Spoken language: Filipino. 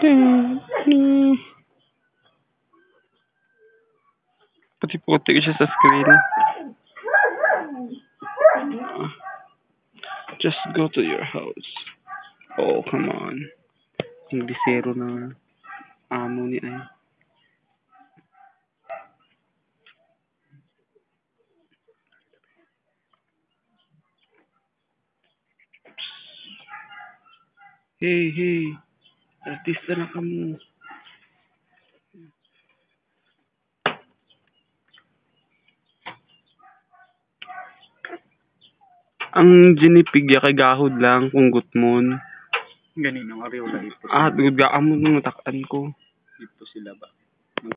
Puti-puti siya sa screen. Just go to your house. Oh, come on. Inglesero na amo ni ay. Hey, hey. Artista na kamo. Ang ginipigya kay gahod lang kung gutmon. Ganin ang ariw na ito. Gud gaamon ng takan ko. Ito sila ba?